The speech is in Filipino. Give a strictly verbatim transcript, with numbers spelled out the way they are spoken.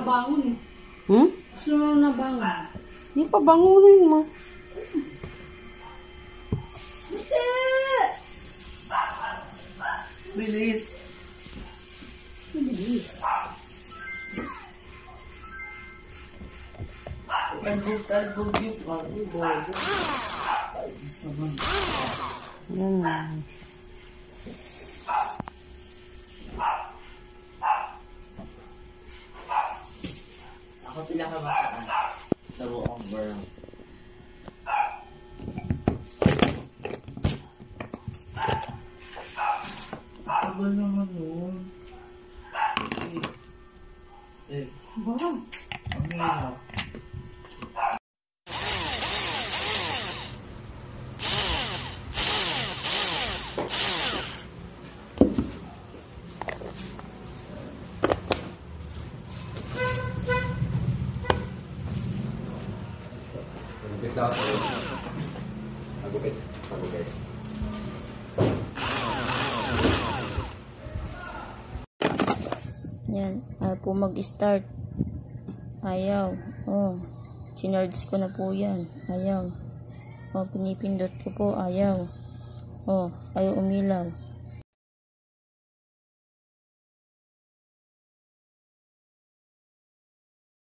nakabangon eh. Hmm? Gusto mo na nabangon. Hindi pa bangunin mo. Bilis. Bilis. Talbog-talbog yung bago. Bago. Yan. Ako pila ka ba sa buong world? Ano naman yun? Eh, Ba? ang hirap. Magupit lang ako. Magupit. Magupit. Yan. Ayaw po mag-start. Ayaw. Oh. Sinards ko na po yan. Ayaw. Oh, pinipindot ko po. Ayaw. Oh. Ayaw umilaw.